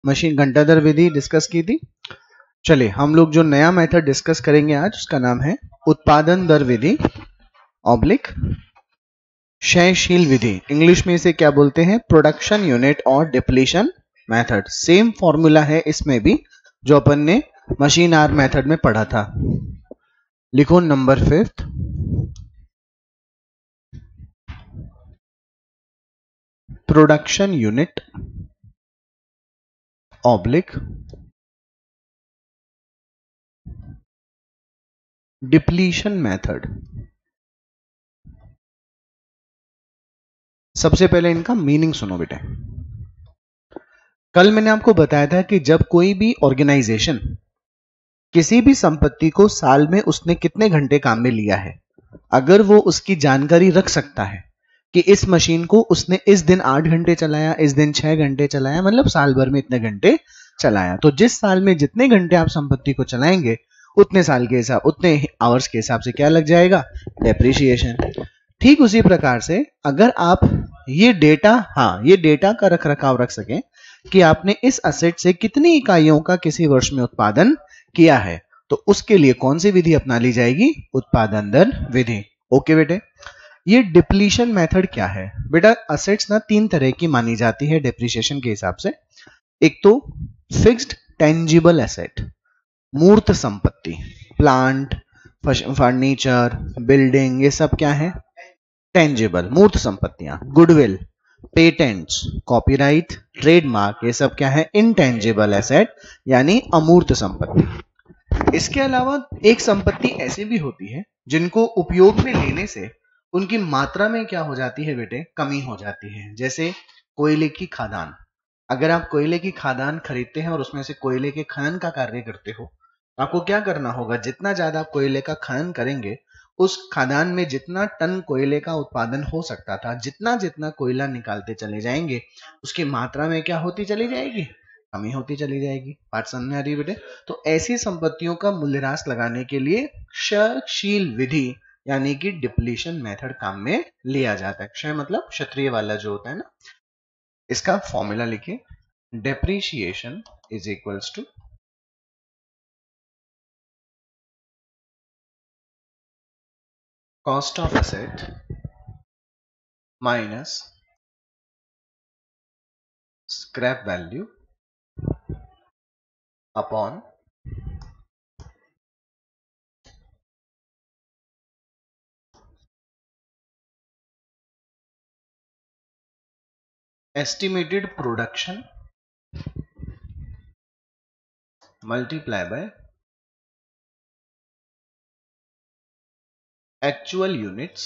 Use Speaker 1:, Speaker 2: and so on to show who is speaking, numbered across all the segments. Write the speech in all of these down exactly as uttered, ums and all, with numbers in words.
Speaker 1: Machine घंटा दर विधि discuss की थी। चलिए हम लोग जो नया मेथड डिस्कस करेंगे आज उसका नाम है उत्पादन दर विधि ऑब्लिक क्षयशील विधि। इंग्लिश में इसे क्या बोलते हैं? प्रोडक्शन यूनिट और डिप्लीशन मेथड। सेम फॉर्मूला है इसमें भी जो अपन ने मशीन आर मेथड में पढ़ा था। लिखो number fifth, production unit oblique depletion method. सबसे पहले इनका मीनिंग सुनो बेटे। कल मैंने आपको बताया था कि जब कोई भी ऑर्गेनाइजेशन किसी भी संपत्ति को साल में उसने कितने घंटे काम में लिया है, अगर वो उसकी जानकारी रख सकता है कि इस मशीन को उसने इस दिन आठ घंटे चलाया, इस दिन छह घंटे चलाया, मतलब साल भर में इतने घंटे चलाया, तो जिस साल में जितने घंटे आप संपत्ति को चलाएंगे उतने साल के हिसाब उतने आवर्स के हिसाब से क्या लग जाएगा? डेप्रिसिएशन। ठीक उसी प्रकार से अगर आप ये डेटा हाँ ये डेटा का रख रखाव रख सकें कि आपने इस असेट से कितनी इकाइयों का किसी वर्ष में उत्पादन किया है, तो उसके लिए कौन सी विधि अपना ली जाएगी? उत्पादन दर विधि। ओके बेटे। ये डिप्लीशन मेथड क्या है बेटा? असेट्स ना तीन तरह की मानी जाती है डिप्रिसिएशन के हिसाब से। एक तो फिक्स्ड टेंजिबल एसेट, मूर्त संपत्ति, प्लांट, फर्नीचर, बिल्डिंग, ये सब क्या है? टेंजिबल मूर्त संपत्तियां। गुडविल, पेटेंट्स, कॉपीराइट, ट्रेडमार्क, ये सब क्या है? इनटेंजिबल एसेट यानी अमूर्त संपत्ति। इसके अलावा एक संपत्ति ऐसी भी होती है जिनको उपयोग में लेने से उनकी मात्रा में क्या हो जाती है बेटे? कमी हो जाती है। जैसे कोयले की खादान। अगर आप कोयले की खादान खरीदते हैं और उसमें से कोयले के खनन का कार्य करते हो, आपको क्या करना होगा? जितना ज्यादा आप कोयले का खनन करेंगे, उस खादान में जितना टन कोयले का उत्पादन हो सकता था, जितना जितना कोयला निकालते चले जाएंगे उसकी मात्रा में क्या होती चली जाएगी? कमी होती चली जाएगी। बात समझ में आ रही है बेटे? तो ऐसी संपत्तियों का मूल्यह्रास लगाने के लिए क्षयशील विधि यानी कि डिप्लीशन मेथड काम में लिया जाता है। क्षय मतलब क्षत्रिय वाला जो होता है ना। इसका फॉर्मूला लिखिए, depreciation is equals to cost of asset minus scrap value upon estimated production multiply by actual units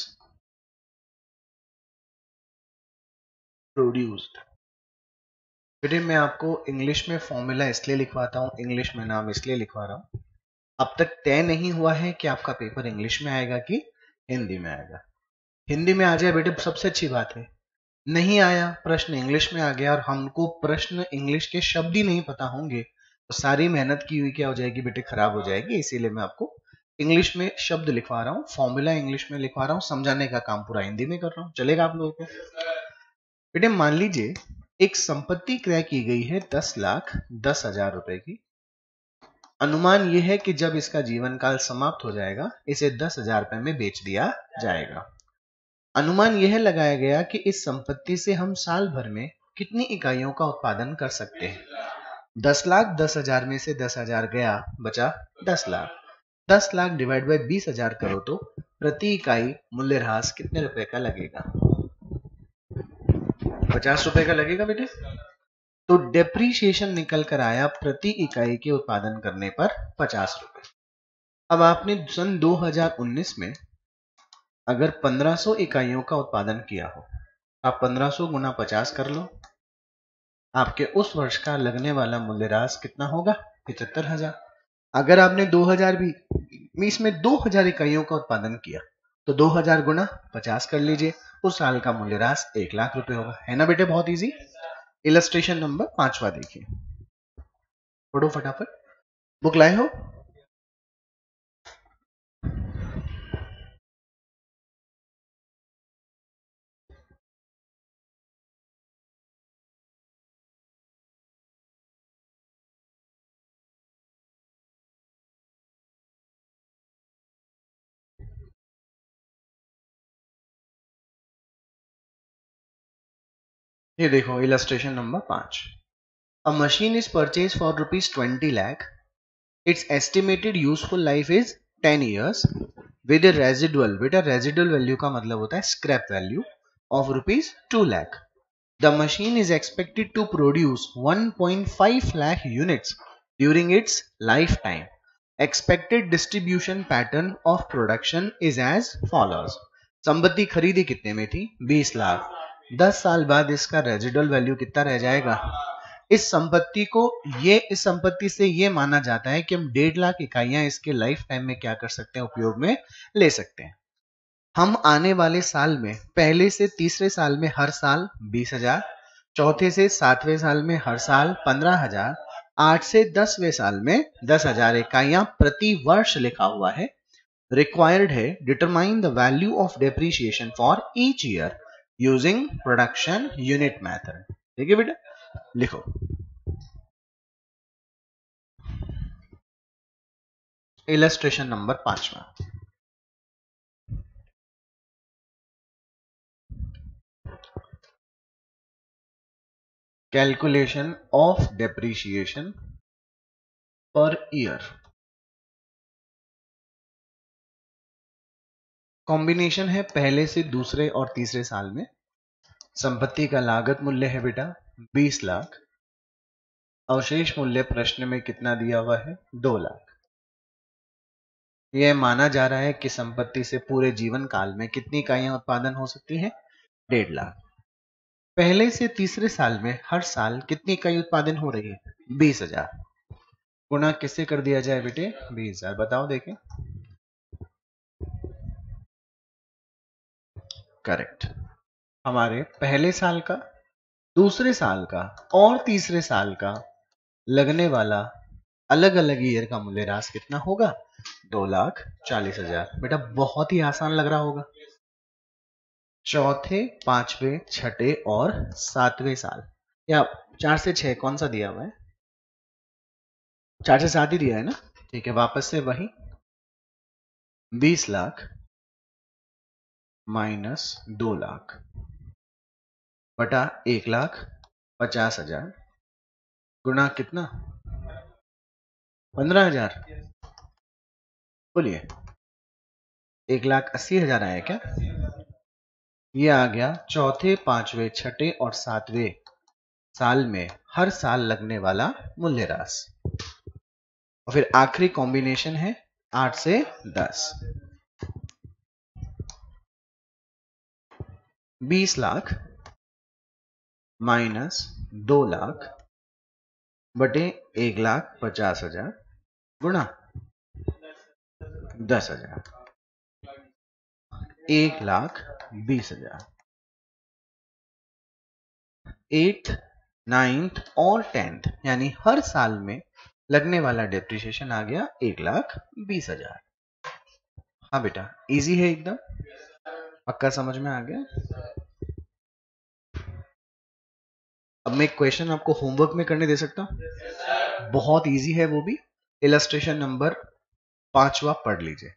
Speaker 1: produced. बेटे मैं आपको इंग्लिश में फॉर्मूला इसलिए लिखवाता हूं, इंग्लिश में नाम इसलिए लिखवा रहा हूं, अब तक तय नहीं हुआ है कि आपका पेपर इंग्लिश में आएगा कि हिंदी में आएगा। हिंदी में आ जाए बेटे सबसे अच्छी बात है, नहीं आया, प्रश्न इंग्लिश में आ गया और हमको प्रश्न इंग्लिश के शब्द ही नहीं पता होंगे तो सारी मेहनत की हुई क्या हो जाएगी बेटे? खराब हो जाएगी। इसीलिए मैं आपको इंग्लिश में शब्द लिखवा रहा हूँ, फॉर्मूला इंग्लिश में लिखवा रहा हूँ, समझाने का काम पूरा हिंदी में कर रहा हूँ। चलेगा आप लोगों को? बेटे मान लीजिए एक संपत्ति क्रय की गई है दस लाख दस हजार रुपए की। अनुमान यह है कि जब इसका जीवन काल समाप्त हो जाएगा इसे दस हजार रुपए में बेच दिया जाएगा। अनुमान यह लगाया गया कि इस संपत्ति से हम साल भर में कितनी इकाइयों का उत्पादन कर सकते हैं। दस लाख दस हजार में से दस हजार गया, बचा दस लाख। दस लाख डिवाइड बाय बीस हजार करो तो प्रति इकाई मूल्यह्रास कितने रुपए का लगेगा? पचास रुपए का लगेगा बेटे। तो डेप्रीशिएशन निकल कर आया प्रति इकाई के उत्पादन करने पर पचास रुपए। अब आपने सन दो हज़ार उन्नीस में अगर पंद्रह सौ इकाइयों का उत्पादन किया हो, आप पंद्रह सौ गुना पचास कर लो, आपके उस वर्ष का लगने वाला मूल्यह्रास कितना होगा? पचहत्तर हजार। अगर आपने दो हज़ार बीस में दो हज़ार इकाइयों का उत्पादन किया तो दो हज़ार गुना पचास कर लीजिए, उस साल का मूल्यह्रास एक लाख रुपए होगा। है ना बेटे? बहुत इजी। इलस्ट्रेशन नंबर पांचवा देखिए, पढ़ो फटाफट। बुक लाए हो? ये देखो इलस्ट्रेशन नंबर पांच। A machine is purchase for rupees twenty lakh, it's estimated useful life is ten years with residual, बेटा रेजिडुअल वैल्यू का मतलब होता है scrap value of rupees two lakh. The machine is expected to produce one point five lakh units during its lifetime. Expected distribution pattern of production is as follows. संपत्ति खरीदी कितने में थी? बीस लाख। दस साल बाद इसका रेजिडुअल वैल्यू कितना रह जाएगा? इस संपत्ति को ये इस संपत्ति से ये माना जाता है कि हम डेढ़ लाख इकाइयां इसके लाइफ टाइम में क्या कर सकते हैं, उपयोग में ले सकते हैं। हम आने वाले साल में पहले से तीसरे साल में हर साल बीस हजार, चौथे से सातवें साल में हर साल पंद्रह हजार, आठ से दसवें साल में दस हजार इकाइयां प्रति वर्ष लिखा हुआ है। रिक्वायर्ड है determine the value of depreciation for each year using production unit method. देखिए बेटा लिखो, इलस्ट्रेशन नंबर पांचवा। कैलकुलेशन ऑफ डेप्रीशिएशन पर ईयर। कॉम्बिनेशन है पहले से दूसरे और तीसरे साल में। संपत्ति का लागत मूल्य है बेटा बीस लाख। अवशेष मूल्य प्रश्न में कितना दिया हुआ है? दो लाख। यह माना जा रहा है कि संपत्ति से पूरे जीवन काल में कितनी इकाइयां उत्पादन हो सकती है? डेढ़ लाख। पहले से तीसरे साल में हर साल कितनी इकाई उत्पादन हो रही है? बीस हजार। गुणा किससे कर दिया जाए बेटे? बीस हजार। बताओ देखें। करेक्ट। हमारे पहले साल का, दूसरे साल का और तीसरे साल का लगने वाला अलग अलग ईयर का मूल्य राशि कितना होगा? दो लाख चालीस हजार। बेटा बहुत ही आसान लग रहा होगा। चौथे, पांचवें, छठे और सातवें साल, या चार से छह कौन सा दिया हुआ है? चार से सात ही दिया है ना? ठीक है, वापस से वही बीस लाख माइनस दो लाख बटा एक लाख पचास हजार गुणा कितना? पंद्रह हजार। बोलिए, एक लाख अस्सी हजार आया क्या? ये आ गया चौथे, पांचवें, छठे और सातवें साल में हर साल लगने वाला मूल्य राशि। और फिर आखिरी कॉम्बिनेशन है आठ से दस। बीस लाख माइनस दो लाख बटे एक लाख पचास हजार गुणा दस हजार, एक लाख बीस हजार। एट्थ, नाइन्थ और टेंथ यानी हर साल में लगने वाला डेप्रिसिएशन आ गया एक लाख बीस हजार। हाँ बेटा इजी है एकदम, पक्का समझ में आ गया। अब मैं एक क्वेश्चन आपको होमवर्क में करने दे सकता हूं, बहुत इजी है वो भी। इलस्ट्रेशन नंबर पांचवा पढ़ लीजिए।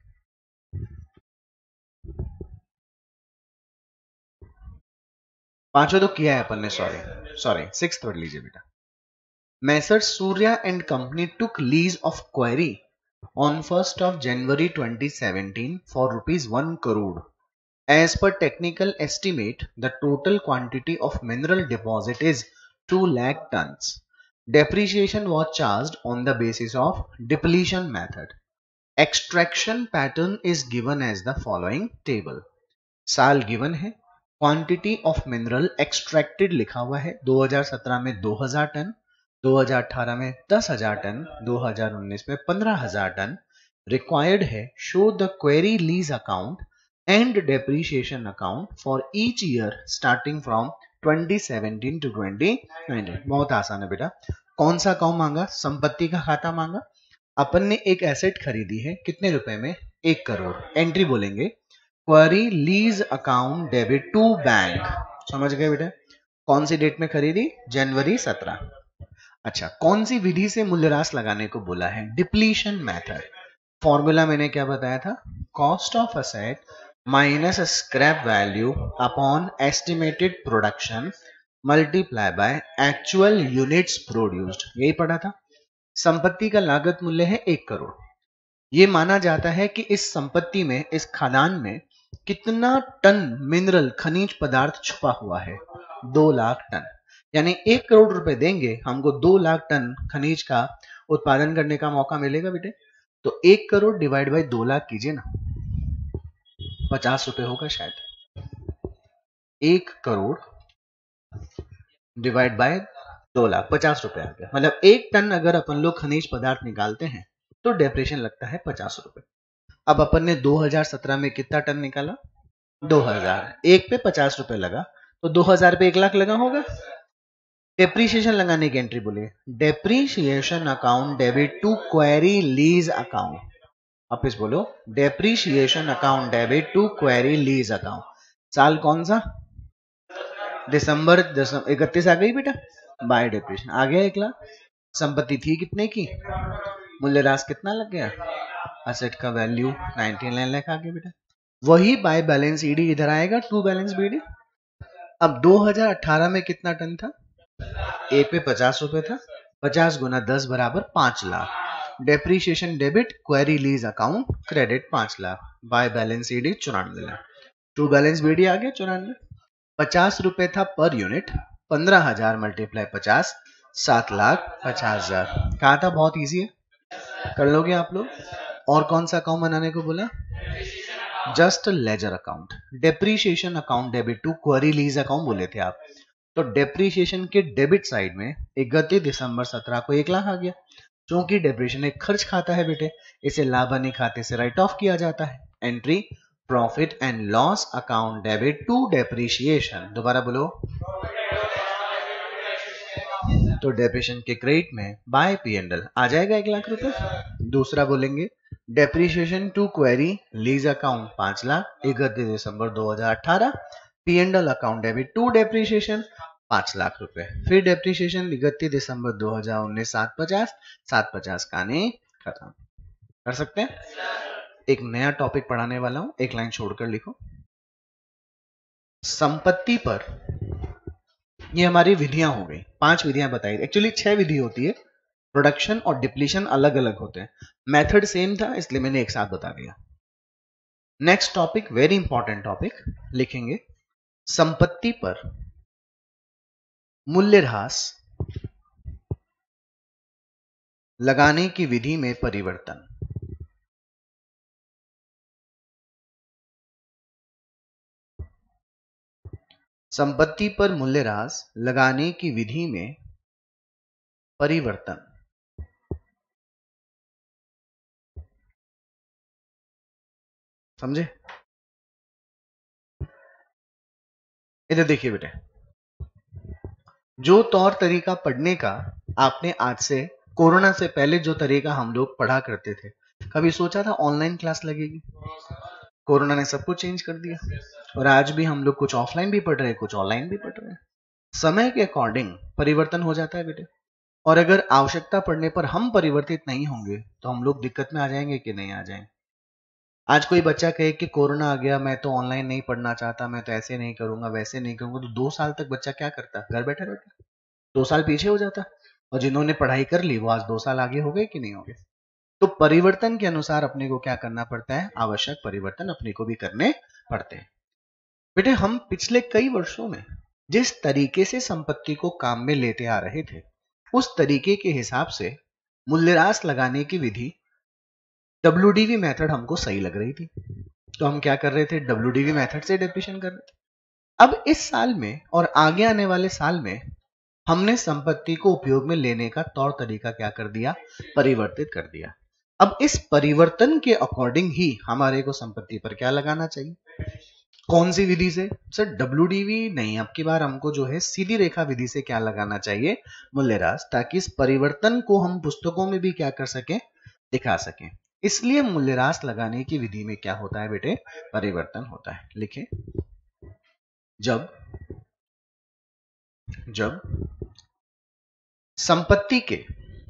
Speaker 1: पांचवा तो किया है अपन ने, सॉरी सॉरी सिक्स पढ़ लीजिए बेटा। Messrs Surya and company took lease of quarry on first of January twenty seventeen for rupees one crore. As per technical estimate, the total quantity of mineral deposit is two lakh tons. Depreciation was charged on the basis of depletion method. Extraction pattern is given as the following table. साल given है, quantity of mineral extracted लिखा हुआ है दो हज़ार सत्रह में दो हज़ार टन, दो हज़ार अठारह में दस हज़ार टन, दो हज़ार उन्नीस में पंद्रह हज़ार टन। Required है show the query lease account and depreciation account for each year starting from twenty seventeen to twenty nineteen. बहुत आसान है बेटा। कौन सा अकाउंट मांगा? संपत्ति का खाता मांगा। अपन ने एक एसेट खरीदी है कितने रुपए में? एक करोड़। एंट्री बोलेंगे quarry lease account debit to bank. समझ गए बेटा? कौन सी डेट में खरीदी? जनवरी सत्रह। अच्छा, कौन सी विधि से मूल्यह्रास लगाने को बोला है? Depletion method. फॉर्मूला मैंने क्या बताया था? Cost of asset minus scrap value upon estimated production multiply by actual units produced, यही पढ़ा था। संपत्ति का लागत मूल्य है एक करोड़। यह माना जाता है कि इस संपत्ति में, इस खदान में कितना टन मिनरल खनिज पदार्थ छुपा हुआ है, दो लाख टन। यानी एक करोड़ रुपए देंगे, हमको दो लाख टन खनिज का उत्पादन करने का मौका मिलेगा बेटे। तो एक करोड़ डिवाइड बाय दो लाख कीजिए ना, पचास रुपए होगा शायद। एक करोड़ डिवाइड बाय दो लाख, पचास रुपए आ गया। मतलब एक टन अगर अपन लोग खनिज पदार्थ निकालते हैं तो डेप्रिसिएशन लगता है पचास रुपए। अब अपन ने दो हज़ार सत्रह में कितना टन निकाला? दो हज़ार। एक पे पचास रुपए लगा तो दो हज़ार पे एक लाख लगा होगा। डेप्रीशिएशन लगाने की एंट्री बोलिए, depreciation account debit to quarry lease account. वापिस बोलो, depreciation account debit to quarry lease account. साल कौन सा? दिसंबर इकतीस आ गई बेटा, बाय डेप्रीशिएशन आ गया एक लाख। संपत्ति थी कितने की? मूल्यह्रास कितना लग गया? असेट का वैल्यू निन्यानवे लाख आ गया बेटा। वही बाय बैलेंस ईडी इधर आएगा, टू बैलेंस बीडी। अब दो हज़ार अठारह में कितना टन था? एक पे पचास रुपए था, पचास गुना दस बराबर पांच lakh. Depreciation debit, quarry lease account credit पांच लाख, बाय बैलेंस ईडी चौरानवे लाख। टू बैलेंस बीडी आ गया चौरानवे। पचास रुपए था पर यूनिट, पंद्रह हजार मल्टीप्लाई पचास, सात लाख पचास हजार। कहा था बहुत इजी है, कर लोगे आप लोग। और कौन सा अकाउंट बनाने को बोला? Just ledger account. Depreciation account debit to quarry lease account बोले थे आप। तो डेप्रीशिएशन के डेबिट साइड में इकतीस दिसंबर सत्रह को एक लाख आ गया। क्योंकि डेप्रीशिएशन एक खर्च खाता है बेटे, इसे लाभ हानि खाते से राइट ऑफ किया जाता है। Entry profit and loss account debit to depreciation. दोबारा बोलो, तो डेप्रीशिएशन के क्रेडिट में बाय पी एंड एल आ जाएगा एक लाख रुपए। दूसरा बोलेंगे depreciation to quarry lease account पांच लाख, इकतीस दिसंबर दो हज़ार अठारह। P and L account debit to depreciation पांच लाख रुपए। फिर डेप्रीशिएशन इकतीस दिसंबर दो हज़ार उन्नीस सात पचास, सात पचास काने खत्म। कर सकते हैं। एक नया टॉपिक पढ़ाने वाला हूं, एक लाइन छोड़कर लिखो। संपत्ति पर, ये हमारी विधियां हो गई, पांच विधियां बताई। एक्चुअली छह विधि होती है, प्रोडक्शन और डिप्लीशन अलग अलग होते हैं। मेथड सेम था इसलिए मैंने एक साथ बता दिया। Next topic, very important topic लिखेंगे, संपत्ति पर मूल्यह्रास लगाने की विधि में परिवर्तन। संपत्ति पर मूल्यह्रास लगाने की विधि में परिवर्तन। समझे? इधर देखिए बेटे, जो तौर तरीका पढ़ने का आपने आज से, कोरोना से पहले जो तरीका हम लोग पढ़ा करते थे, कभी सोचा था ऑनलाइन क्लास लगेगी? कोरोना ने सब कुछ चेंज कर दिया। और आज भी हम लोग कुछ ऑफलाइन भी पढ़ रहे हैं, कुछ ऑनलाइन भी पढ़ रहे हैं। समय के अकॉर्डिंग परिवर्तन हो जाता है बेटे। और अगर आवश्यकता पड़ने पर हम परिवर्तित नहीं होंगे तो हम लोग दिक्कत में आ जाएंगे कि नहीं आ जाएंगे। आज कोई बच्चा कहे कि कोरोना आ गया, मैं तो ऑनलाइन नहीं पढ़ना चाहता, मैं तो ऐसे नहीं करूंगा, वैसे नहीं करूंगा, तो दो साल तक बच्चा क्या करता? घर बैठा रहता, दो साल पीछे हो जाता। और जिन्होंने पढ़ाई कर ली वो आज दो साल आगे हो गए कि नहीं हो गए? तो परिवर्तन के अनुसार अपने को क्या करना पड़ता है? आवश्यक परिवर्तन अपने को भी करने पड़ते हैं। बेटे, हम पिछले कई वर्षों में जिस तरीके से संपत्ति को काम में लेते आ रहे थे, उस तरीके के हिसाब से मूल्यह्रास लगाने की विधि डब्ल्यू डी वी मेथड हमको सही लग रही थी। तो हम क्या कर रहे थे? डब्ल्यू डी वी मेथड से डेप्रिसिएशन कर रहे थे। अब इस साल में और आगे आने वाले साल में हमने संपत्ति को उपयोग में लेने का तौर तरीका क्या कर दिया? परिवर्तित कर दिया। अब इस परिवर्तन के अकॉर्डिंग ही हमारे को संपत्ति पर क्या लगाना चाहिए? कौन सी विधि से? सर डब्ल्यू डी वी नहीं, अब की बार हमको जो है सीधी रेखा विधि से क्या लगाना चाहिए? मूल्यह्रास, ताकि इस परिवर्तन को हम पुस्तकों में भी क्या कर सकें? दिखा सकें। इसलिए मूल्यह्रास लगाने की विधि में क्या होता है बेटे? परिवर्तन होता है। लिखें, जब जब संपत्ति के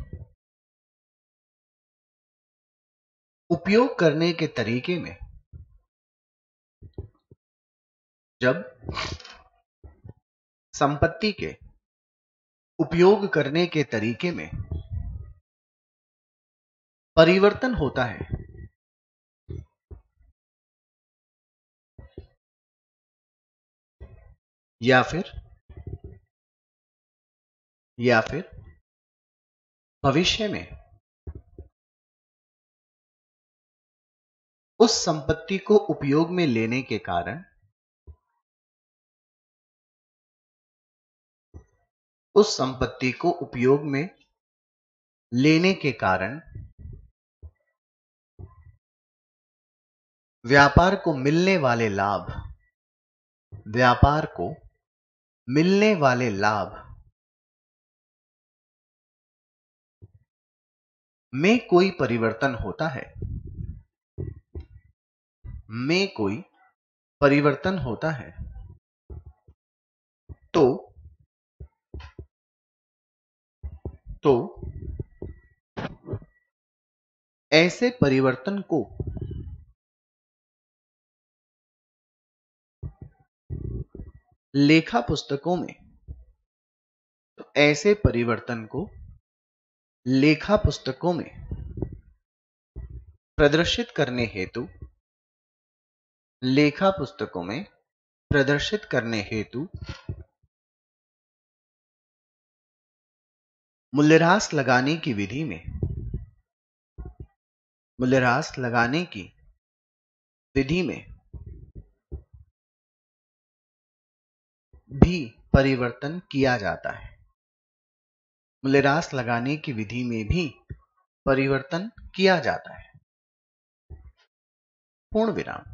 Speaker 1: उपयोग करने के तरीके में जब संपत्ति के उपयोग करने के तरीके में परिवर्तन होता है, या फिर या फिर भविष्य में उस संपत्ति को उपयोग में लेने के कारण उस संपत्ति को उपयोग में लेने के कारण व्यापार को मिलने वाले लाभ व्यापार को मिलने वाले लाभ में कोई परिवर्तन होता है में कोई परिवर्तन होता है तो तो ऐसे परिवर्तन को लेखा पुस्तकों में तो ऐसे परिवर्तन को लेखा पुस्तकों में प्रदर्शित करने हेतु लेखा पुस्तकों में प्रदर्शित करने हेतु मूल्यह्रास लगाने की विधि में मूल्यह्रास लगाने की विधि में भी परिवर्तन किया जाता है मूल्यह्रास लगाने की विधि में भी परिवर्तन किया जाता है पूर्ण विराम।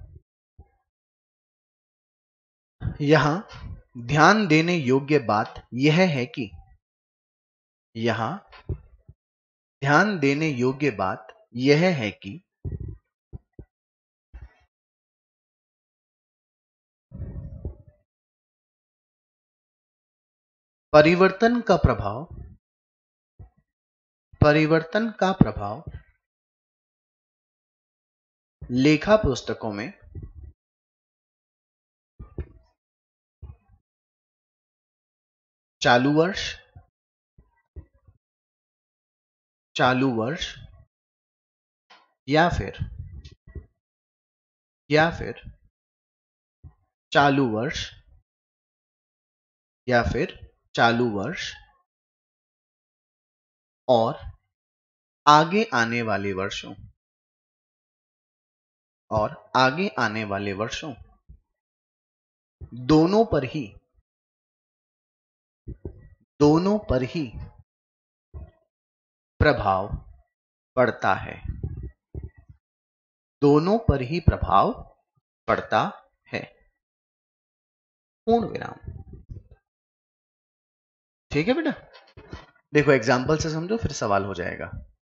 Speaker 1: यहां ध्यान देने योग्य बात यह है कि यहां ध्यान देने योग्य बात यह है कि परिवर्तन का प्रभाव परिवर्तन का प्रभाव लेखा पुस्तकों में चालू वर्ष चालू वर्ष या फिर या फिर चालू वर्ष या फिर चालू वर्ष और आगे आने वाले वर्षों और आगे आने वाले वर्षों दोनों पर ही दोनों पर ही प्रभाव पड़ता है दोनों पर ही प्रभाव पड़ता है पूर्ण विराम। ठीक है बेटा, देखो एग्जाम्पल से समझो फिर सवाल हो जाएगा।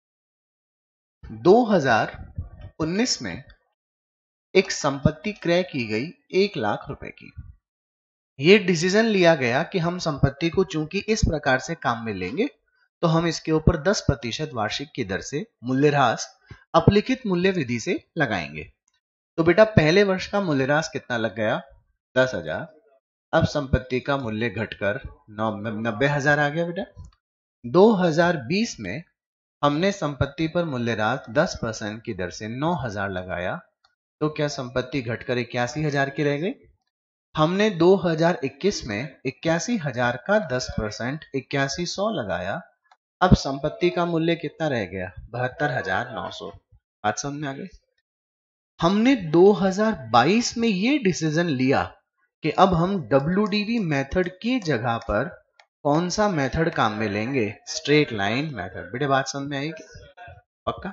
Speaker 1: दो हज़ार उन्नीस में एक संपत्ति क्रय की गई एक लाख रुपए की। यह डिसीजन लिया गया कि हम संपत्ति को चूंकि इस प्रकार से काम में लेंगे तो हम इसके ऊपर दस प्रतिशत वार्षिक की दर से मूल्यह्रास अपलिखित मूल्य विधि से लगाएंगे। तो बेटा पहले वर्ष का मूल्यह्रास कितना लग गया? दस हजार। अब संपत्ति का मूल्य घटकर नब्बे हजार आ गया बेटा। दो हज़ार बीस में हमने संपत्ति पर मूल्यह्रास दस परसेंट की दर से नौ हजार लगाया, तो क्या संपत्ति घटकर इक्यासी हजार की रह गई? हमने दो हज़ार इक्कीस में इक्यासी हजार का दस परसेंट इक्यासी सौ लगाया, अब संपत्ति का मूल्य कितना रह गया? बहत्तर हजार नौ सौ। बात समझ में आ गई? हमने दो हज़ार बाईस में ये डिसीजन लिया कि अब हम डब्ल्यू डी वी मेथड की जगह पर कौन सा मेथड काम में लेंगे? Straight line method. बेटे बात समझ में आएगी? पक्का?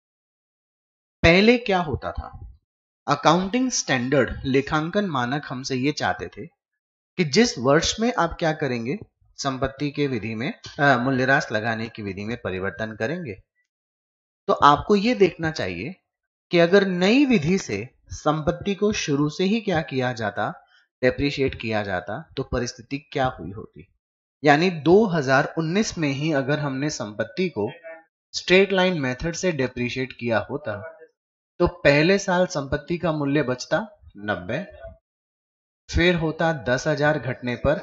Speaker 1: पहले क्या होता था, अकाउंटिंग स्टैंडर्ड लेखांकन मानक हमसे ये चाहते थे कि जिस वर्ष में आप क्या करेंगे, संपत्ति के विधि में मूल्यह्रास लगाने की विधि में परिवर्तन करेंगे, तो आपको यह देखना चाहिए कि अगर नई विधि से संपत्ति को शुरू से ही क्या किया जाता, डेप्रिशिएट किया जाता, तो परिस्थिति क्या हुई होती। यानी दो हज़ार उन्नीस में ही अगर हमने संपत्ति को स्ट्रेट लाइन मेथड से डेप्रिशिएट किया होता तो पहले साल संपत्ति का मूल्य बचता नब्बे, फिर होता दस हजार घटने पर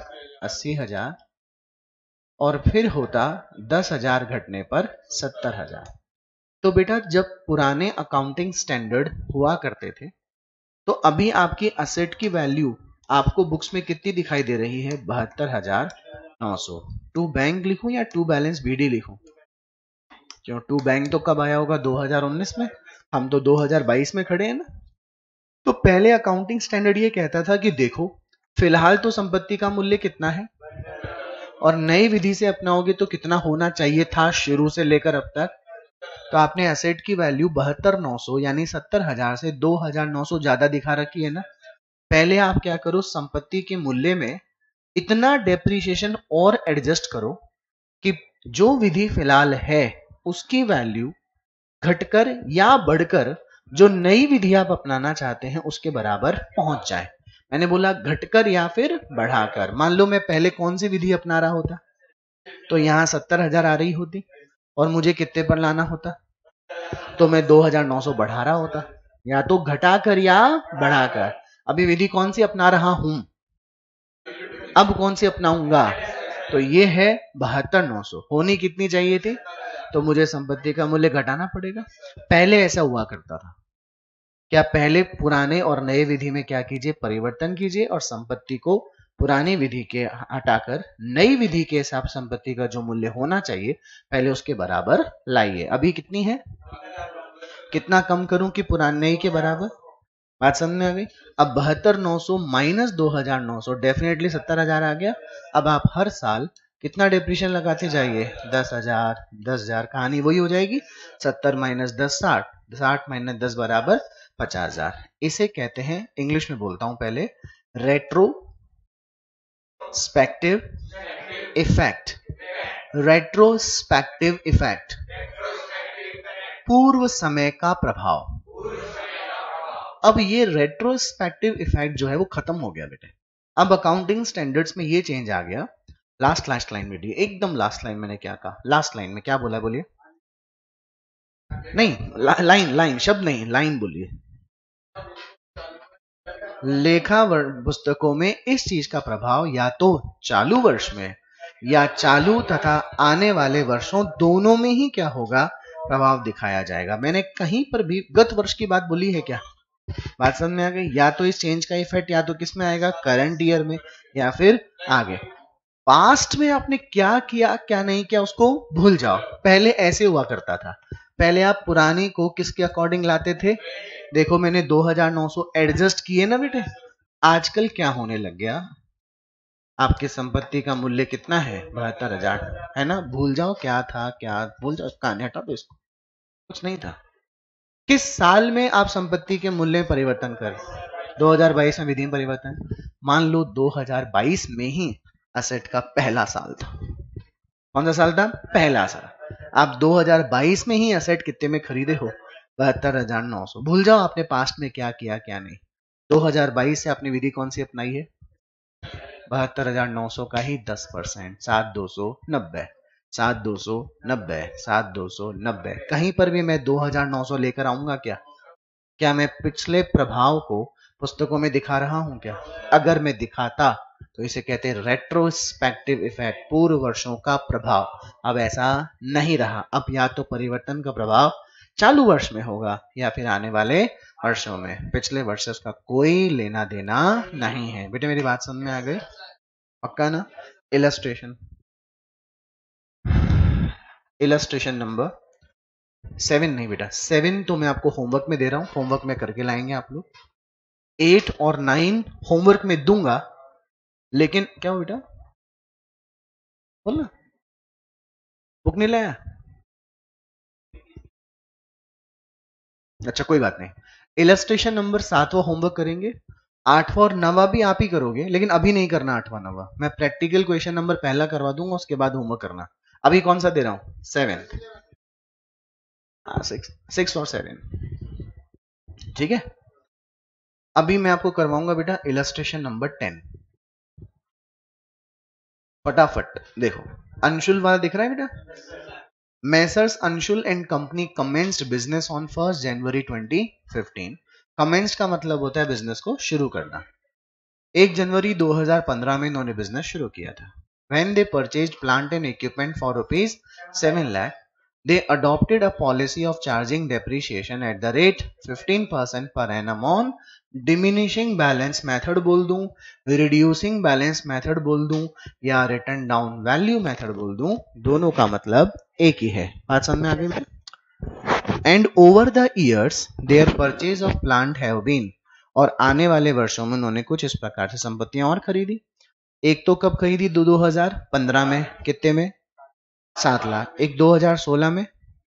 Speaker 1: अस्सी हजार और फिर होता दस हजार घटने पर सत्तर हजार। तो बेटा जब पुराने अकाउंटिंग स्टैंडर्ड हुआ करते थे तो अभी आपकी असेट की वैल्यू आपको बुक्स में कितनी दिखाई दे रही है? बहत्तर हजार नौ सौ। टू बैंक लिखूं या टू बैलेंस बीडी लिखूं? क्यों, टू बैंक तो कब आया होगा? दो हज़ार उन्नीस में। हम तो दो हज़ार बाईस में खड़े हैं ना। तो पहले अकाउंटिंग स्टैंडर्ड ये कहता था कि देखो फिलहाल तो संपत्ति का मूल्य कितना है और नई विधि से अपनाओगे तो कितना होना चाहिए था शुरू से लेकर अब तक। तो आपने एसेट की वैल्यू बहत्तर नौ सौ यानी सत्तर हजार से दो हजार नौ सौ ज्यादा दिखा रखी है ना। पहले आप क्या करो, संपत्ति के मूल्य में इतना डेप्रिसिएशन और एडजस्ट करो कि जो विधि फिलहाल है उसकी वैल्यू घटकर या बढ़कर जो नई विधि आप अपनाना चाहते हैं उसके बराबर पहुंच जाए। मैंने बोला घटकर या फिर बढ़ाकर। मान लो मैं पहले कौन सी विधि अपना रहा होता तो यहां सत्तर हजार आ रही होती और मुझे कितने पर लाना होता, तो मैं दो हजार नौ सौ बढ़ा रहा होता, या तो घटाकर या बढ़ाकर। अभी विधि कौन सी अपना रहा हूं, अब कौन सी अपनाऊंगा? तो ये है बहत्तर नौ सौ। होनी कितनी चाहिए थी? तो मुझे संपत्ति का मूल्य घटाना पड़ेगा। पहले ऐसा हुआ करता था। क्या पहले पुराने और नए विधि में क्या कीजिए, परिवर्तन कीजिए और संपत्ति को पुरानी विधि के हटाकर नई विधि के हिसाब संपत्ति का जो मूल्य होना चाहिए पहले उसके बराबर लाइए। अभी कितनी है, कितना कम करूं कि पुराने नई के बराबर? बात समझ में आ गई? अब बहत्तर नौ सौ माइनस दो हजार नौ सौ डेफिनेटली सत्तर हजार आ गया। अब आप हर साल कितना डिप्रीशिएशन लगाते जाइए, दस हजार दस हजार। कहानी वही हो जाएगी, सत्तर माइनस दस साठ, साठ माइनस दस बराबर पचास हजार। इसे कहते हैं, इंग्लिश में बोलता हूं पहले, रेट्रोस्पेक्टिव इफेक्ट। रेट्रोस्पेक्टिव इफेक्ट, पूर्व समय का प्रभाव। अब ये रेट्रोस्पेक्टिव इफेक्ट जो है वो खत्म हो गया बेटे। अब अकाउंटिंग स्टैंडर्ड्स में ये चेंज आ गया। लास्ट लास्ट लाइन में, एकदम लास्ट लाइन मैंने क्या कहा, लास्ट लाइन में क्या बोला बोलिए? नहीं, ला, लाइन लाइन शब्द नहीं, लाइन बोलिए। लेखा पुस्तकों में इस चीज का प्रभाव या तो चालू वर्ष में या चालू तथा आने वाले वर्षों दोनों में ही क्या होगा, प्रभाव दिखाया जाएगा। मैंने कहीं पर भी गत वर्ष की बात बोली है क्या? बात समझ में आ गई? या तो इस चेंज का इफेक्ट या तो किस में आएगा, करंट ईयर में, या फिर आगे। पास्ट में आपने क्या किया क्या नहीं किया उसको भूल जाओ। पहले ऐसे हुआ करता था, पहले आप पुरानी को किसके अकॉर्डिंग लाते थे? देखो मैंने दो हजार नौ सौ एडजस्ट किए ना बेटे। आजकल क्या होने लग गया, आपकी संपत्ति का मूल्य कितना है? बहत्तर हजार है ना। भूल जाओ क्या था, क्या भूल जाओ, कहानी हटा दो इसको, कुछ नहीं था। किस साल में आप संपत्ति के मूल्य में परिवर्तन कर? दो हज़ार बाईस में विधि में परिवर्तन। मान लो दो हज़ार बाईस में ही असेट का पहला साल था। कौन सा साल था? पहला साल। आप दो हज़ार बाईस में ही असेट कितने में खरीदे हो? बहत्तर हजार नौ सौ। भूल जाओ आपने पास्ट में क्या किया क्या नहीं। दो हज़ार बाईस से आपने विधि कौन सी अपनाई है? बहत्तर हजार नौ सौ का ही दस परसेंट, सात दो सौ नब्बे, सात दो सौ नब्बे, सात दो सौ नब्बे। कहीं पर भी मैं दो हजार नौ सौ लेकर आऊंगा क्या? क्या मैं पिछले प्रभाव को पुस्तकों में दिखा रहा हूं क्या? अगर मैं दिखाता तो इसे कहते हैं रेट्रोस्पेक्टिव इफेक्ट, पूर्व वर्षों का प्रभाव। अब ऐसा नहीं रहा। अब या तो परिवर्तन का प्रभाव चालू वर्ष में होगा या फिर आने वाले वर्षों में। पिछले वर्ष से उसका कोई लेना देना नहीं है। बेटे मेरी बात समझ में आ गई? पक्का ना? इलस्ट्रेशन, इलस्ट्रेशन नंबर सेवन नहीं बेटा, सेवन तो मैं आपको होमवर्क में दे रहा हूं, होमवर्क में करके लाएंगे आप लोग। एट और नाइन होमवर्क में दूंगा, लेकिन क्या हो बेटा, बोल ना, बुक नहीं लाया? अच्छा कोई बात नहीं। इलस्ट्रेशन नंबर सातवां होमवर्क करेंगे, आठवां और नवा भी आप ही करोगे, लेकिन अभी नहीं करना आठवां नवा। मैं प्रैक्टिकल क्वेश्चन नंबर पहला करवा दूंगा, उसके बाद होमवर्क करना। अभी कौन सा दे रहा हूं? सेवन, सिक्स, सिक्स और सेवन, ठीक है। अभी मैं आपको करवाऊंगा बेटा इलस्ट्रेशन नंबर टेन। फटाफट देखो, अंशुल वाला दिख रहा है बेटा? Messrs Anshul and company commenced business on first January twenty fifteen. Commenced का मतलब होता है बिजनेस को शुरू करना। एक जनवरी दो हज़ार पंद्रह में इन्होंने बिजनेस शुरू किया था। When they purchased plant and equipment for rupees seven lakh, they adopted a policy of charging depreciation at the rate fifteen percent per annum on diminishing balance method बोल दूं, reducing balance method बोल दूं या written down value method बोल दूं, दोनों का मतलब एक ही है। बात समझ में आ गई? And over the years their purchase of plant have been, और आने वाले वर्षों में उन्होंने कुछ इस प्रकार से संपत्तियां और खरीदी। एक तो कब खरीदी? दो दो हजार पंद्रह में, कितने में? सात लाख। एक दो हजार सोलह में,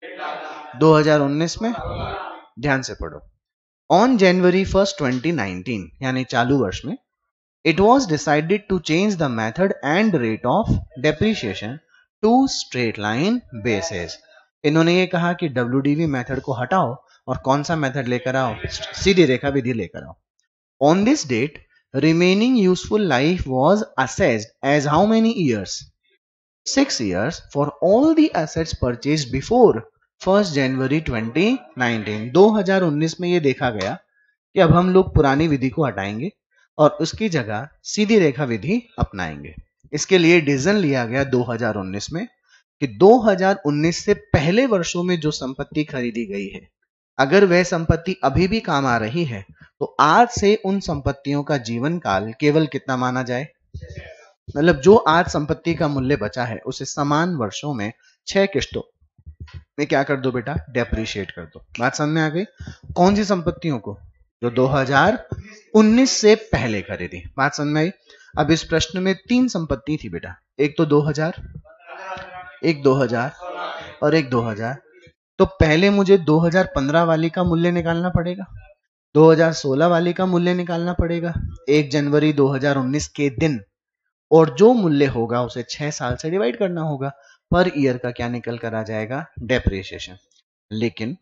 Speaker 1: दो हजार उन्नीस में, ध्यान से पढ़ो। On January first twenty nineteen यानी चालू वर्ष में, it was decided to change the method and rate of depreciation to straight line basis। इन्होंने ये कहा कि डब्ल्यू डी वी मेथड को हटाओ और कौन सा मेथड लेकर आओ? सीधी रेखा विधि लेकर आओ। On this date, remaining useful life was assessed as how many years? Six years for all the assets purchased before first January twenty nineteen. दो हज़ार उन्नीस में ये देखा गया कि अब हम लोग पुरानी विधि को हटाएंगे और उसकी जगह सीधी रेखा विधि अपनाएंगे। इसके लिए डिसीजन लिया गया दो हज़ार उन्नीस में कि दो हज़ार उन्नीस से पहले वर्षों में जो संपत्ति खरीदी गई है, अगर वह संपत्ति अभी भी काम आ रही है तो आज से उन संपत्तियों का जीवन काल केवल कितना माना जाए? मतलब जो आज संपत्ति का मूल्य बचा है उसे समान वर्षों में छह किश्तों में क्या कर दो बेटा? डेप्रिशिएट कर दो। बात समझ में आ गई? कौन सी संपत्तियों को? जो दो हज़ार उन्नीस से पहले खरीदी। बात समझ में आई? अब इस प्रश्न में तीन संपत्ति थी बेटा, एक तो दो हज़ार, एक दो हज़ार और एक दो हज़ार। तो पहले मुझे दो हज़ार पंद्रह वाली का मूल्य निकालना पड़ेगा, दो हज़ार सोलह वाली का मूल्य निकालना पड़ेगा एक जनवरी दो हज़ार उन्नीस के दिन, और जो मूल्य होगा उसे छह साल से डिवाइड करना होगा। पर ईयर का क्या निकल कर आ जाएगा? डेप्रिसिएशन। लेकिन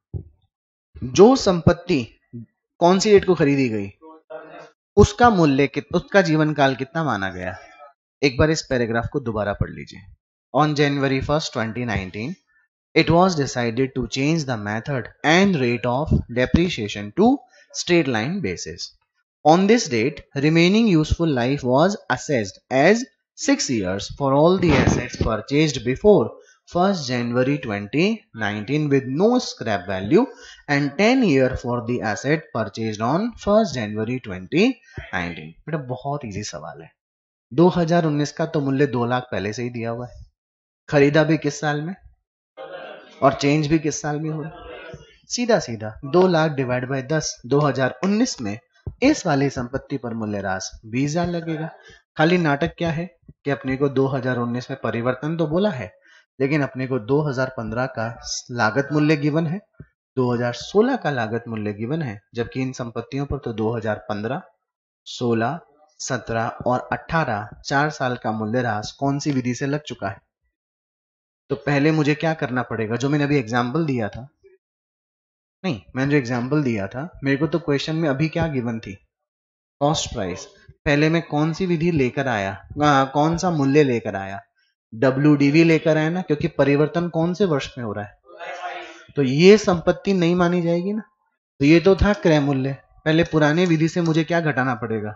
Speaker 1: जो संपत्ति कौन सी डेट को खरीदी गई, उसका मूल्य कितना, उसका जीवन काल कितना माना गया? एक बार इस पैराग्राफ को दोबारा पढ़ लीजिए। On January first twenty nineteen it was decided to change the method and rate of depreciation to straight line basis. On this date, remaining useful life was assessed as six years for all the assets purchased before first January twenty nineteen with no scrap value and ten year for the asset purchased on first January twenty nineteen। बेटा बहुत easy सवाल है। दो हज़ार उन्नीस का तो मूल्य दो लाख पहले से ही दिया हुआ है, खरीदा भी किस साल में और चेंज भी किस साल में हो रहा है? सीधा सीधा दो लाख डिवाइड बाय दस, दो हज़ार उन्नीस में इस वाली संपत्ति पर मूल्यह्रास बीस हजार लगेगा। खाली नाटक क्या है कि अपने को दो हज़ार उन्नीस में परिवर्तन तो बोला है, लेकिन अपने को दो हज़ार पंद्रह का लागत मूल्य गिवन है, दो हज़ार सोलह का लागत मूल्य गिवन है, जबकि इन संपत्तियों पर तो दो हज़ार पंद्रह, सोलह, सत्रह और अठारह चार साल का मूल्यह्रास कौन सी विधि से लग चुका है। तो पहले मुझे क्या करना पड़ेगा? जो मैंने अभी एग्जाम्पल दिया था, नहीं मैंने जो एग्जाम्पल दिया था, मेरे को तो क्वेश्चन में अभी क्या गिवन थी? Cost price. पहले मैं कौन सी विधि लेकर आया, आ, कौन सा मूल्य लेकर आया? डब्ल्यू डी वी लेकर आया ना, क्योंकि परिवर्तन कौन से वर्ष में हो रहा है। तो ये संपत्ति नहीं मानी जाएगी ना। तो ये तो था क्रय मूल्य, पहले पुराने विधि से मुझे क्या घटाना पड़ेगा?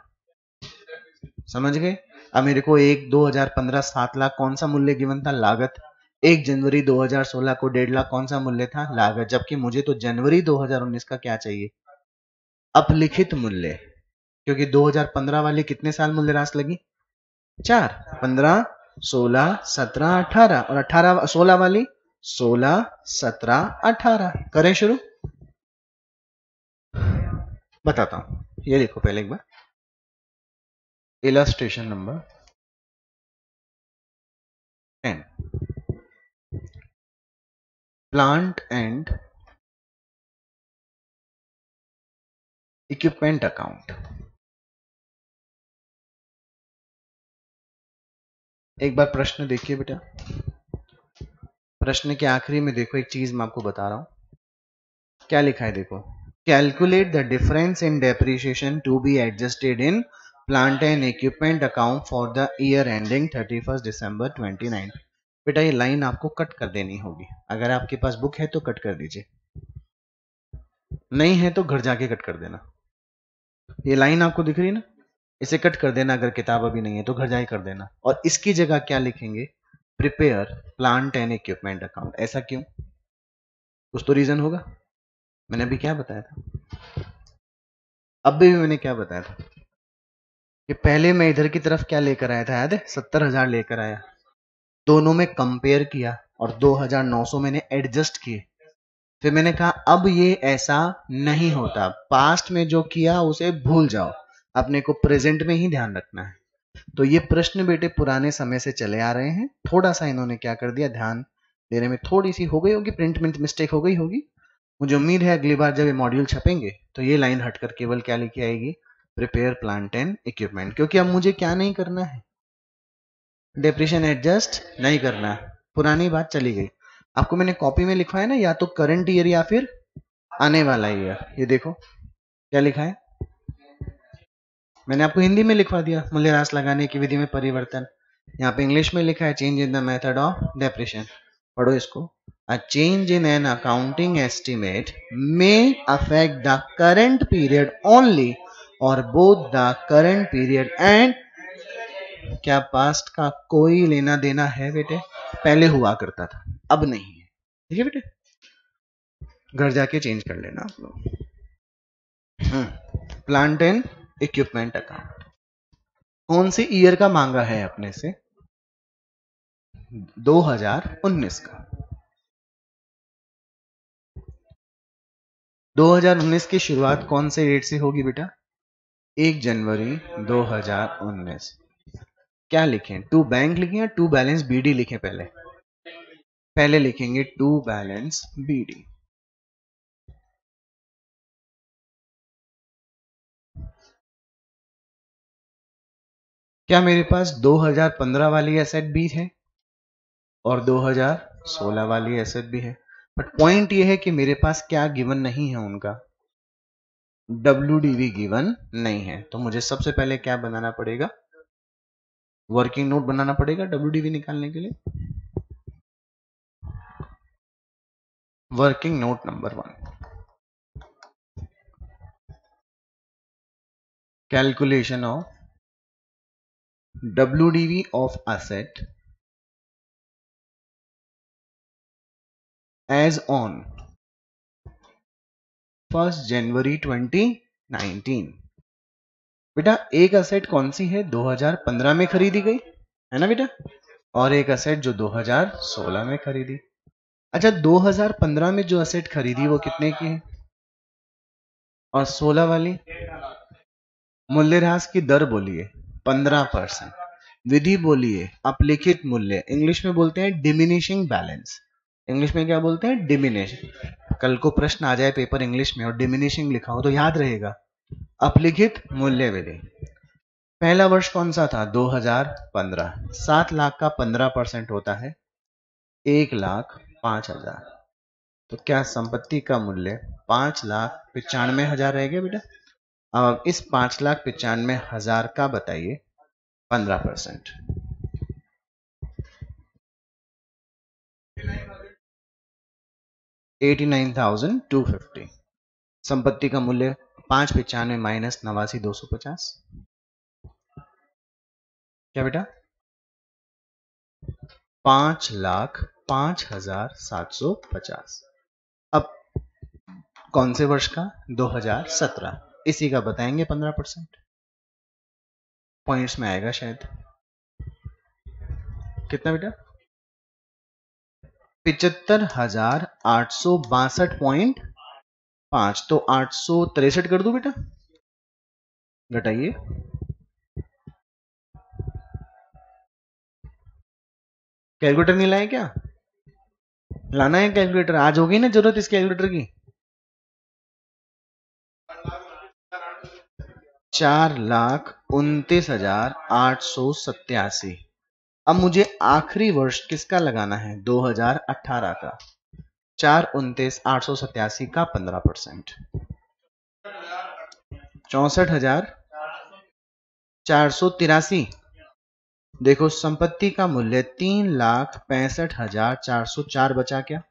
Speaker 1: समझ गए? अब मेरे को एक दो हज़ार पंद्रह सात लाख कौन सा मूल्य गिवन था? लागत। एक जनवरी दो हज़ार सोलह को डेढ़ लाख कौन सा मूल्य था? लागत। जबकि मुझे तो जनवरी दो हज़ार उन्नीस का क्या चाहिए? अपलिखित मूल्य, क्योंकि दो हज़ार पंद्रह वाली कितने साल मूल्यह्रास लगी? चार, पंद्रह, सोलह, सत्रह, अठारह और अठारह सोलह वाली सोलह, सत्रह, अठारह। करें शुरू? बताता हूं, ये देखो पहले एक बार illustration number ten, plant and equipment account. एक बार प्रश्न देखिए बेटा, प्रश्न के आखिरी में देखो एक चीज मैं आपको बता रहा हूं, क्या लिखा है देखो। Calculate the difference in depreciation to be adjusted in plant and equipment account for the year ending thirty first December twenty nine. बेटा ये लाइन आपको कट कर देनी होगी, अगर आपके पास बुक है तो कट कर दीजिए, नहीं है तो घर जाके कट कर देना। ये लाइन आपको दिख रही है ना, इसे कट कर देना, अगर किताब अभी नहीं है तो घर जाके कर देना। और इसकी जगह क्या लिखेंगे, prepare plant and equipment account. ऐसा क्यों, कुछ तो रीजन होगा। मैंने अभी क्या बताया था, अब भी मैंने क्या बताया था कि पहले मैं इधर की तरफ क्या लेकर आया था, याद है, सत्तर हजार लेकर आया, दोनों में कंपेयर किया और दो हजार नौ सौ मैंने एडजस्ट किए। फिर मैंने कहा अब ये ऐसा नहीं होता, पास्ट में जो किया उसे भूल जाओ, अपने को प्रेजेंट में ही ध्यान रखना है। तो ये प्रश्न बेटे पुराने समय से चले आ रहे हैं, थोड़ा सा इन्होंने क्या कर दिया, ध्यान देने में थोड़ी सी हो गई होगी, प्रिंट में मिस्टेक हो गई होगी। मुझे उम्मीद है अगली बार जब ये मॉड्यूल छपेंगे तो ये लाइन हटकर केवल क्या लिखी आएगी, प्रिपेयर प्लांट एंड इक्विपमेंट। क्योंकि अब मुझे क्या नहीं करना है, डेप्रिसिएशन एडजस्ट नहीं करना, पुरानी बात चली गई। आपको मैंने कॉपी में लिखवाया ना, या तो करंट ईयर या फिर आने वाला ईयर। ये देखो क्या लिखा है, मैंने आपको हिंदी में लिखवा दिया, मूल्यह्रास लगाने की विधि में परिवर्तन। यहाँ पे इंग्लिश में लिखा है change in the method of depreciation. पढ़ो इसको, a change in an accounting estimate may affect the current period only और both the current period and, क्या पास्ट का कोई लेना देना है बेटे, पहले हुआ करता था अब नहीं है, ठीक है बेटे, घर जाके चेंज कर लेना आप लोग। प्लांट एंड इक्विपमेंट अकाउंट कौन से ईयर का मांगा है अपने से, दो हज़ार उन्नीस का। दो हज़ार उन्नीस की शुरुआत कौन से डेट से होगी बेटा, एक जनवरी दो हज़ार उन्नीस। क्या लिखें, टू बैंक लिखें या टू बैलेंस बीडी लिखें, पहले पहले लिखेंगे टू बैलेंस बीडी। क्या मेरे पास दो हज़ार पंद्रह वाली एसेट भी है और दो हज़ार सोलह वाली एसेट भी है, बट पॉइंट ये है कि मेरे पास क्या गिवन नहीं है, उनका डब्ल्यूडीवी गिवन नहीं है। तो मुझे सबसे पहले क्या बनाना पड़ेगा, वर्किंग नोट बनाना पड़ेगा डब्ल्यूडीवी निकालने के लिए। Working note number one, calculation of WDV of asset as on first January twenty nineteen. बेटा एक असेट कौन सी है, दो हज़ार पंद्रह में खरीदी गई है ना बेटा, और एक असेट जो दो हज़ार सोलह में खरीदी। अच्छा दो हज़ार पंद्रह में जो असेट खरीदी वो कितने की है, और सोलह वाली, मूल्यह्रास की दर बोलिए पंद्रह परसेंट, विधि बोलिए अपलिखित मूल्य, इंग्लिश में बोलते हैं डिमिनिशिंग बैलेंस। इंग्लिश में क्या बोलते हैं, डिमिनिश। कल को प्रश्न आ जाए पेपर इंग्लिश में और डिमिनिशिंग लिखा हो तो याद रहेगा, अपलिखित मूल्य विधि। पहला वर्ष कौन सा था, दो हज़ार पंद्रह। सात लाख का पंद्रह परसेंट होता है एक लाख पांच हजार। तो क्या संपत्ति का मूल्य पांच लाख पिचानवे हजार रह गया बेटा। अब इस पांच लाख पिचानवे हजार का बताइए पंद्रह percent, eighty nine thousand two fifty. संपत्ति का मूल्य पांच पिचानवे माइनस नवासी दो सौ पचास, क्या बेटा, पांच लाख पांच हजार सात सौ पचास। अब कौन से वर्ष का, दो हज़ार सत्रह, इसी का बताएंगे पंद्रह परसेंट, पॉइंट्स में आएगा शायद, कितना बेटा, पिचहत्तर हजार आठ सौ बासठ पॉइंट पांच। तो आठ सौ तिरसठ कर दो बेटा, घटाइए, कैलकुलेटर नहीं लाए क्या, लाना है कैलकुलेटर, आज होगी ना जरूरत इस कैलकुलेटर की। चार लाख उनतीस हजार आठ सौ सत्यासी। अब मुझे आखिरी वर्ष किसका लगाना है, दो हज़ार अठारह का, चार उनतीस आठ सौ सत्यासी का पंद्रह परसेंट, चौसठ हजार चार सौ तिरासी। देखो संपत्ति का मूल्य तीन लाख पैंसठ हजार चार सौ चार बचा, क्या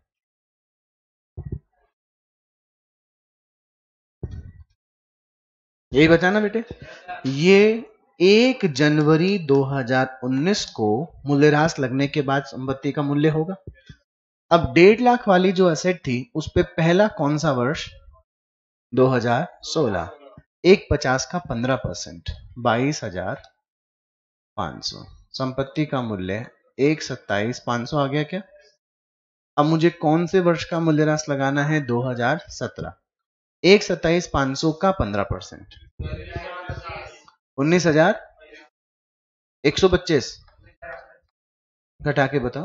Speaker 1: यही बचा ना बेटे। ये एक जनवरी दो हज़ार उन्नीस को मूल्यह्रास लगने के बाद संपत्ति का मूल्य होगा। अब डेढ़ लाख वाली जो एसेट थी उस पे पहला कौन सा वर्ष? दो हज़ार सोलह। एक पचास का पंद्रह परसेंट बाईस हजार पांच सौ। संपत्ति का मूल्य एक सत्ताईस पांच सौ आ गया क्या? अब मुझे कौन से वर्ष का मूल्यह्रास लगाना है? दो हज़ार सत्रह। एक सत्ताईस पांच सौ का पंद्रह परसेंट उन्नीस हजार एक सौ पच्चीस। घटा के बताओ।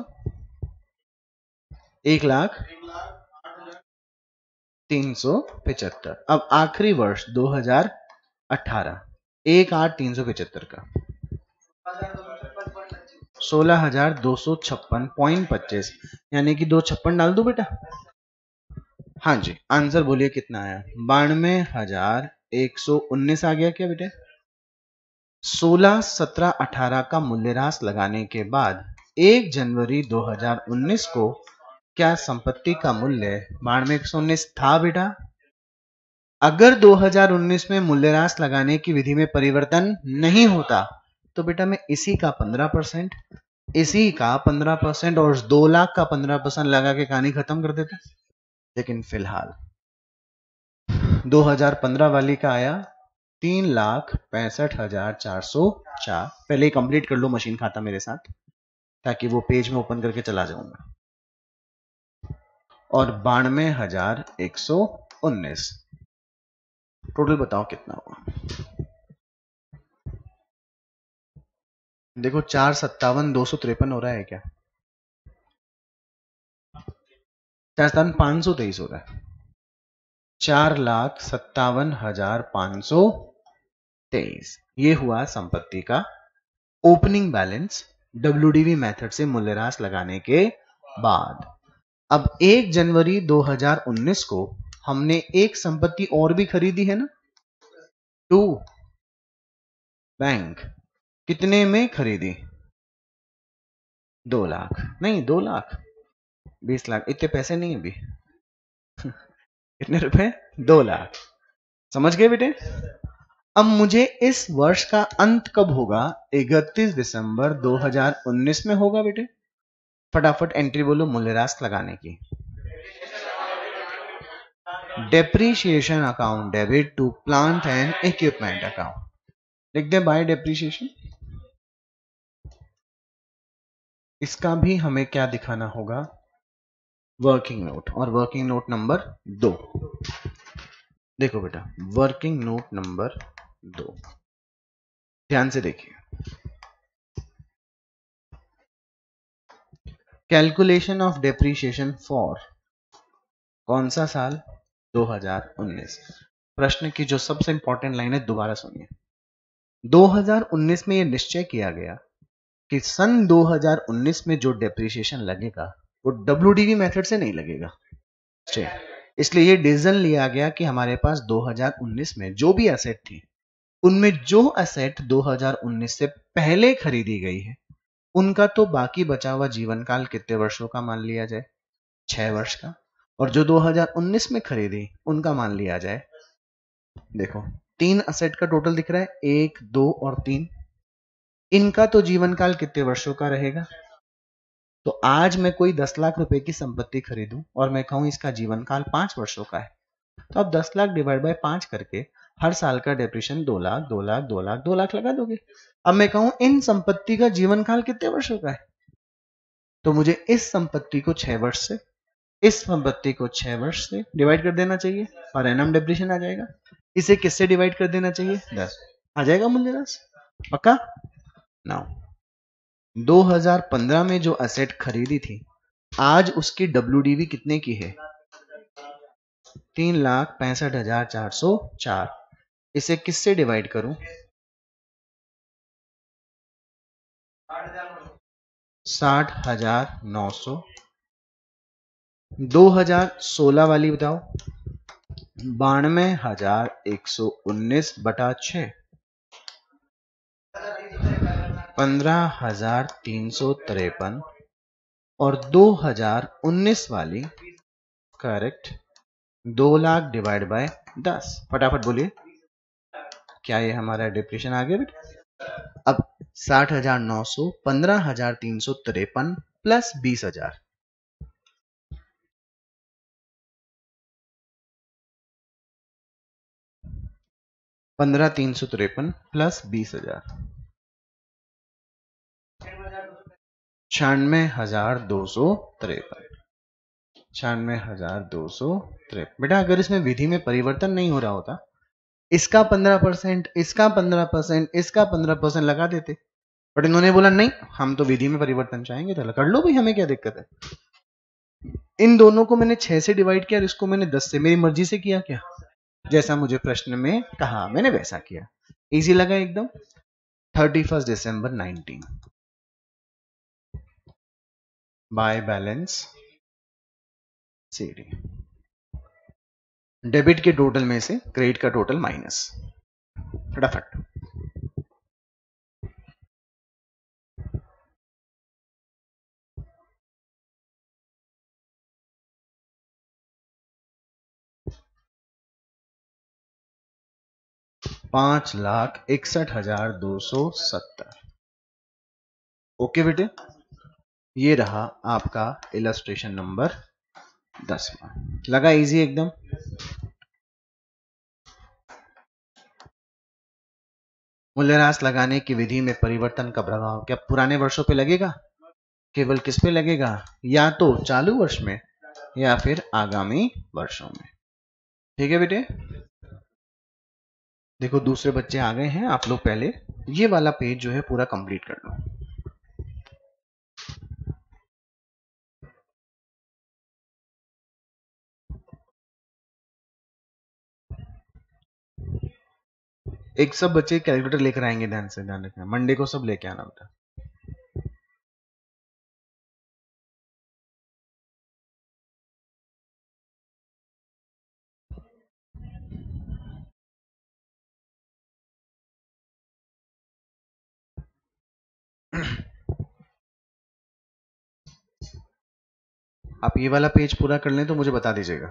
Speaker 1: एक लाख तीन सौ पिचहत्तर। अब आखिरी वर्ष दो हज़ार अठारह। एक आठ तीन सौ पिचहत्तर का सोलह हजार दो सौ छप्पन पॉइंट पच्चीस, यानी कि दो छप्पन डाल दो बेटा। हाँ जी, आंसर बोलिए कितना आया? बानवे हजार एक सौ उन्नीस आ गया क्या बेटे? सोलह सत्रह अठारह का मूल्यह्रास लगाने के बाद एक जनवरी दो हज़ार उन्नीस को क्या संपत्ति का मूल्य बानवे एक सौ उन्नीस था बेटा? अगर दो हज़ार उन्नीस में मूल्यह्रास लगाने की विधि में परिवर्तन नहीं होता तो बेटा मैं इसी का पंद्रह परसेंट, इसी का पंद्रह परसेंट और दो लाख का पंद्रह परसेंट लगा के कहानी खत्म कर देते। लेकिन फिलहाल दो हज़ार पंद्रह वाली का आया तीन लाख पैंसठ हजार चार सौ चार। पहले कंप्लीट कर लो मशीन खाता मेरे साथ, ताकि वो पेज में ओपन करके चला जाऊंगा। और बानवे हजार एक सौ उन्नीस टोटल बताओ कितना हुआ? देखो चार सत्तावन दो सौ तिरपन हो रहा है क्या? चार सत्तावन पांच सौ तेईस हो रहा है। चार लाख सत्तावन हजार पांच सौ तेईस ये हुआ संपत्ति का ओपनिंग बैलेंस डब्ल्यूडीवी मेथड से मूल्यह्रास लगाने के बाद। अब एक जनवरी दो हज़ार उन्नीस को हमने एक संपत्ति और भी खरीदी है ना, टू बैंक। कितने में खरीदी? दो लाख नहीं, दो लाख बीस लाख। इतने पैसे नहीं अभी कितने रुपए? दो लाख। समझ गए बेटे? अब मुझे इस वर्ष का अंत कब होगा? इकतीस दिसंबर दो हज़ार उन्नीस में होगा बेटे। फटाफट एंट्री बोलो मूल्यह्रास लगाने की। Depreciation account debit to plant and equipment account. लिख दे बाय डेप्रीशिएशन। इसका भी हमें क्या दिखाना होगा? Working note. और वर्किंग नोट नंबर दो। देखो बेटा, वर्किंग नोट नंबर दो ध्यान से देखिए। कैलकुलेशन ऑफ डेप्रीशिएशन फॉर कौन सा साल? दो हज़ार उन्नीस। प्रश्न की जो सबसे इंपॉर्टेंट लाइन है दोबारा सुनिए। दो हज़ार उन्नीस में यह निश्चय किया गया कि सन दो हज़ार उन्नीस में जो डेप्रीशिएशन लगेगा वो डब्ल्यूडीवी मेथड से नहीं लगेगा। इसलिए ये डिसीजन लिया गया कि हमारे पास दो हज़ार उन्नीस में जो भी एसेट थी उनमें जो एसेट दो हज़ार उन्नीस से पहले खरीदी गई है उनका तो बाकी बचा हुआ जीवन काल कितने वर्षों का मान लिया जाए? छह वर्ष का। और जो दो हज़ार उन्नीस में खरीदी उनका मान लिया जाए, देखो तीन एसेट का टोटल दिख रहा है, एक दो और तीन। इनका तो जीवन काल कितने वर्षों का रहेगा? तो आज मैं कोई दस लाख रुपए की संपत्ति खरीदूं और मैं कहूं इसका जीवन काल पांच वर्षों का है, तो आप दस लाख डिवाइड बाय पांच करके हर साल का डेप्रिसिएशन दो लाख दो लाख दो लाख दो लाख लगा दोगे। अब मैं कहूं इन संपत्ति का जीवन काल कितने वर्षों का है, तो मुझे इस संपत्ति को छह वर्ष से, इस संपत्ति को छह वर्ष से डिवाइड कर देना चाहिए और एनम डेप्रिसिएशन आ जाएगा। इसे किससे डिवाइड कर देना चाहिए? दस। आ जाएगा मूल्यह्रास पक्का? नाउ दो हज़ार पंद्रह में जो एसेट खरीदी थी आज उसकी डब्ल्यूडीवी कितने की है? तीन लाख पैंसठ हजार चार सौ चार। इसे किससे डिवाइड करूं? साठ हजार नौ सौ। दो हज़ार सोलह वाली बताओ। बानवे हजार एक सौ उन्नीस बटा छह, पंद्रह हजार तीन सौ तिरपन। और दो हज़ार उन्नीस वाली करेक्ट दो लाख डिवाइड बाय दस। फटाफट बोलिए, क्या ये हमारा डिप्रेशन आ गया बेटा? अब साठ हजार नौ सौ, पंद्रह हजार तीन सौ तिरपन प्लस बीस हजार, पंद्रह तीन सौ तिरपन प्लस बीस हजार, छियानवे हजार दो सौ तिरपन, छियानवे हजार दो सौ तिरपन। बेटा अगर इसमें विधि में परिवर्तन नहीं हो रहा होता, इसका पंद्रह परसेंट, इसका पंद्रह परसेंट, इसका पंद्रह परसेंट लगा देते, बट इन्होंने बोला नहीं, हम तो विधि में परिवर्तन चाहेंगे, चलो कर लो भाई, हमें क्या दिक्कत है। इन दोनों को मैंने छह से डिवाइड किया और इसको मैंने दस से, मेरी मर्जी से किया क्या, जैसा मुझे प्रश्न में कहा मैंने वैसा किया। इजी लगा एकदम। Thirty first December nineteen, by balance CD, debit के टोटल में से क्रेडिट का टोटल माइनस, फटाफट। पांच लाख इकसठ हजार दो सौ सत्तर। ओके बेटे, ये रहा आपका इलस्ट्रेशन नंबर दस। लगा इजी एकदम। मूल्यह्रास लगाने की विधि में परिवर्तन का प्रभाव क्या पुराने वर्षों पे लगेगा, केवल किस पे लगेगा, या तो चालू वर्ष में या फिर आगामी वर्षों में। ठीक है बेटे, देखो दूसरे बच्चे आ गए हैं, आप लोग पहले ये वाला पेज जो है पूरा कंप्लीट कर लो। एक सब बच्चे कैलकुलेटर लेकर आएंगे, ध्यान से ध्यान रखना, मंडे को सब लेके आना बेटा। आप ये वाला पेज पूरा कर लें तो मुझे बता दीजिएगा।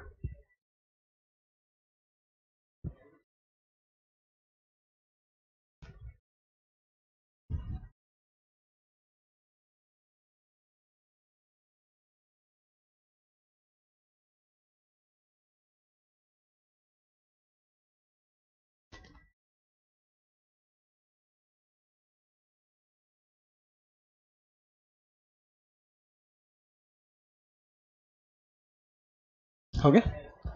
Speaker 1: हो गया,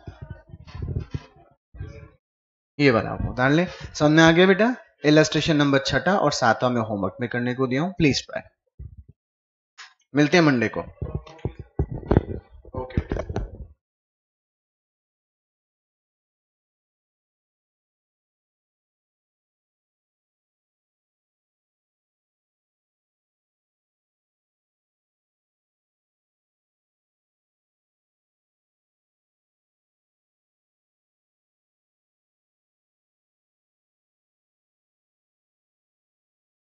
Speaker 1: ये वाला आपको डाल ले, समझ में आ गया बेटा। इलस्ट्रेशन नंबर छठा और सातवां में होमवर्क में करने को दिया हूं, प्लीज ट्राई। मिलते हैं मंडे को।